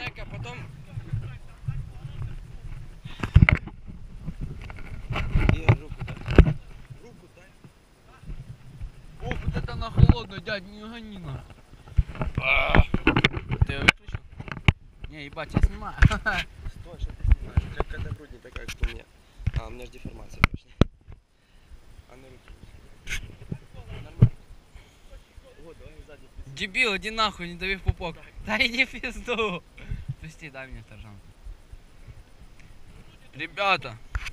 Жека, потом... И руку дай. Руку дай. Ох, вот это на холодную, дядь, не гони на. Ты ее выключил? Не, ебать, я снимаю. Стой, что ты снимаешь? У тебя какая-то грудь не такая, как у меня. А, у меня же деформация точно. А на руки. Нормально. Вот, давай сзади. Дебил, иди нахуй, не дави в пупок. Да иди в пизду. Пусти, дай мне сержант. Ребята,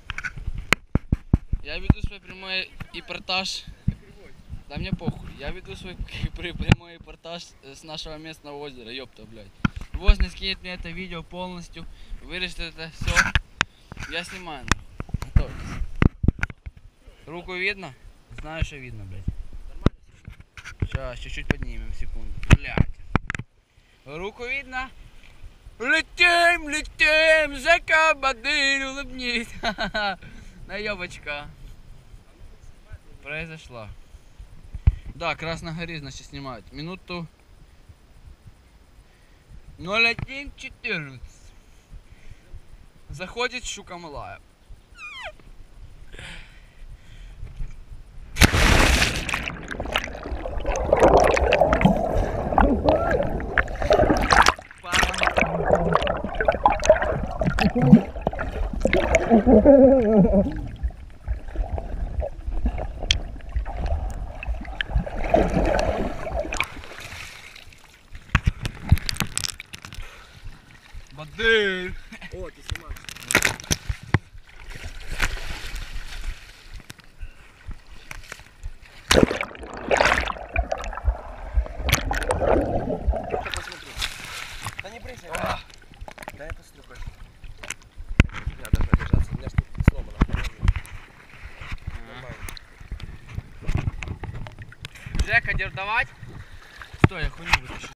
я веду свой прямой репортаж. Да мне похуй. Я веду свой прямой репортаж с нашего местного озера, ёпта, блядь. Возный скинет мне это видео полностью, вырежет это все. Я снимаю, нахуй. Готовьтесь. Руку видно? Знаю, что видно, блядь. Сейчас, чуть-чуть поднимем, секунду. Блядь. Руку видно? Летим, летим, Жека, Бадырь, улыбнись. Наебочка. Произошла. Да, красногорец, значит, снимают. Минуту 01:14. Заходит щука малая. Бадырь! О, ты снимаешь. Я посмотрю. Да не брысь, да я послухаю. Я должна держаться, у меня что-то сломано. Нормально. Жека, давать? Стой, я хуйню вытащу.